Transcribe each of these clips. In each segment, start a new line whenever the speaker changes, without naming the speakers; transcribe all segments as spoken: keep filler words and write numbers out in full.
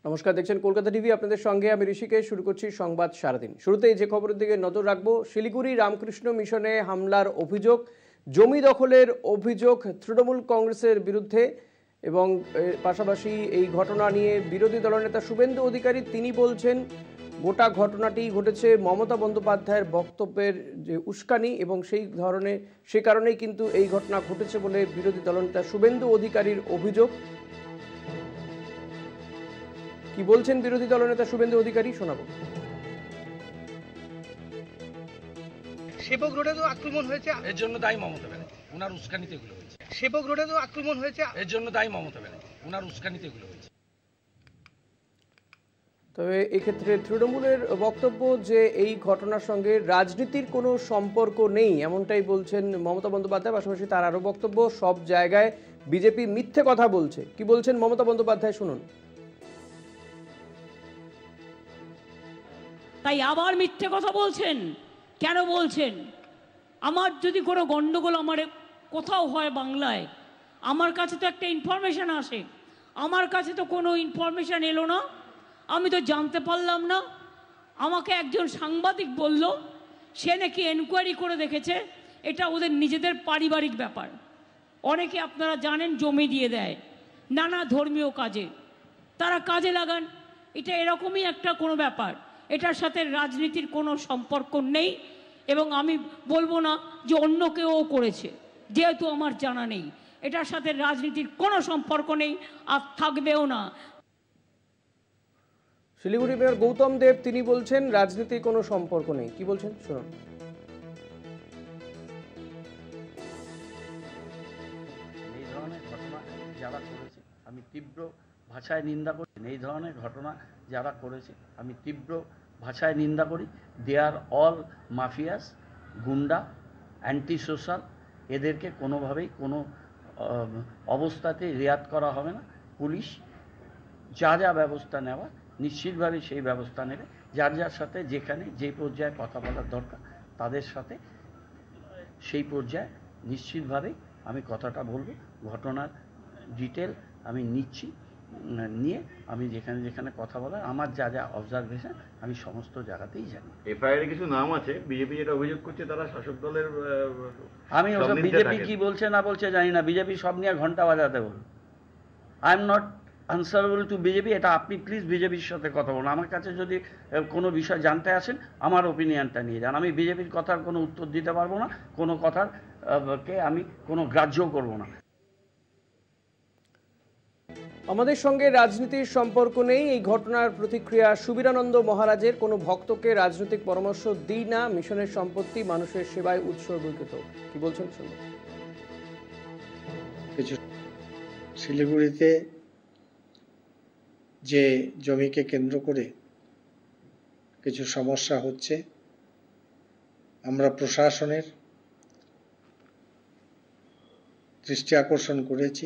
নমস্কার, দেখছেন কলকাতা টিভি। আপনাদের সঙ্গে আমি ঋষিকেশ। শুরু করছি সংবাদ সারাদিন। শুরুতেই যে খবরের দিকে নজর রাখবো, শিলিগুড়ি রামকৃষ্ণ মিশনে হামলার অভিযোগ, জমি দখলের অভিযোগ তৃণমূল কংগ্রেসের বিরুদ্ধে এবং পাশাপাশি এই ঘটনা নিয়ে বিরোধী দলনেতা শুভেন্দু অধিকারী তিনি বলছেন গোটা ঘটনাটি ঘটেছে মমতা বন্দ্যোপাধ্যায়ের বক্তব্যের যে উস্কানি এবং সেই ধরনের সে কারণেই কিন্তু এই ঘটনা ঘটেছে বলে বিরোধী দলনেতা শুভেন্দু অধিকারীর অভিযোগ। কি বলছেন বিরোধী দলনেতা শুভেন্দু অধিকারী, শোনাবো।
সেবক রোডে তো আক্রমণ হয়েছে,
এর জন্য দায়ী মমতা ব্যানার্জি। ওনার উস্কানিতে এগুলো হয়েছে।
সেবক রোডে তো আক্রমণ হয়েছে,
এর জন্য দায়ী মমতা ব্যানার্জি। ওনার উস্কানিতে এগুলো হয়েছে।
তবে এক্ষেত্রে তৃণমূলের বক্তব্য যে এই ঘটনার সঙ্গে রাজনীতির কোনো সম্পর্ক নেই, এমনটাই বলছেন মমতা বন্দ্যোপাধ্যায়। পাশাপাশি তার আরও বক্তব্য, সব জায়গায় বিজেপি মিথ্যে কথা বলছে। কি বলছেন মমতা বন্দ্যোপাধ্যায়, শুনুন।
তাই আবার মিথ্যে কথা বলছেন কেন বলছেন? আমার যদি কোনো গন্ডগোল আমার কোথাও হয় বাংলায়, আমার কাছে তো একটা ইনফরমেশন আসে, আমার কাছে তো কোনো ইনফরমেশন এলো না, আমি তো জানতে পারলাম না। আমাকে একজন সাংবাদিক বলল সে নাকি এনকোয়ারি করে দেখেছে, এটা ওদের নিজেদের পারিবারিক ব্যাপার। অনেকে আপনারা জানেন জমি দিয়ে দেয় নানা ধর্মীয় কাজে, তারা কাজে লাগান, এটা এরকমই একটা কোনো ব্যাপার। এটার সাথে রাজনীতির কোনো সম্পর্ক নেই এবং আমি বলবো না যে অন্য কেউ করেছে, যেহেতু আমার জানা নেই। এটার সাথে রাজনীতির কোনো সম্পর্ক নেই আর থাকবেও না।
শিলিগুড়ি মেয়র গৌতম দেব তিনি বলছেন রাজনীতির কোনো সম্পর্ক নেই। কি বলছেন, শুনুন।
এই ধরনের ঘটনা যারা করেছে আমি তীব্র ভাষায় নিন্দা করি। এই ধরনের ঘটনা যারা করেছে আমি তীব্র ভাষায় নিন্দা করি। They are all mafias, goonda, anti social. এদেরকে কোনোভাবেই কোনো অবস্থাতে রেয়াত করা হবে না। পুলিশ যা যা ব্যবস্থা নেওয়া নিশ্চিতভাবে সেই ব্যবস্থা নেবে। যার যার সাথে যেখানে যে পর্যায়ে কথা বলার দরকার তাদের সাথে সেই পর্যায়ে নিশ্চিতভাবে আমি কথাটা বলবো। ঘটনার ডিটেল আমি নিচ্ছি, নিয়ে আমি যেখানে যেখানে কথা বলার আমার যা যা অবজারভেশন আমি সমস্ত জায়গাতেই জানি।
এফআইআর কিছু নাম আছে, বিজেপি যেটা অভিযোগ করছে তারা শাসক দলের।
আমি ওসব বিজেপি কি বলছে না বলছে জানি না, বিজেপি সব নিয়ে ঘন্টা বাজাতে বলুন। I am not answerable to BJP. এটা আপনি প্লিজ বিজেপির সাথে কথা বলুন। আমার কাছে যদি কোনো বিষয় জানতে আসেন আমার ওপিনিয়নটা নিয়ে যান। আমি বিজেপির কথার কোনো উত্তর দিতে পারবো না, কোনো কথার কে আমি কোনো গ্রাহ্য করবো না।
আমাদের সঙ্গে রাজনীতির সম্পর্ক নেই, এই ঘটনার প্রতিক্রিয়া সুবীরানন্দ মহারাজের। কোনো ভক্তকে রাজনৈতিক পরামর্শ দিই না, মিশনের সম্পত্তি মানুষের সেবায় উৎসর্গীকৃত। কি বলছেন, শুনুন।
কিছু শিলিগুড়িতে যে জমিকে কেন্দ্র করে কিছু সমস্যা হচ্ছে, আমরা প্রশাসনের দৃষ্টি আকর্ষণ করেছি।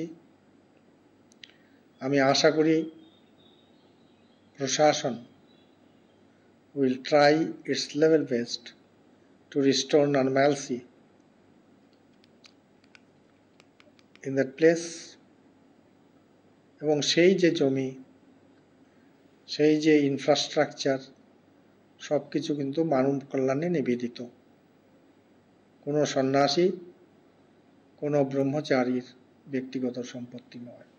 আমি আশা করি প্রশাসন will try its level best to restore normalcy in that place, এবং সেই যে জমি, সেই যে ইনফ্রাস্ট্রাকচার সব কিছু কিন্তু মানব কল্যাণে নিবেদিত। কোনো সন্ন্যাসী, কোনো ব্রহ্মচারীর ব্যক্তিগত সম্পত্তি নয়।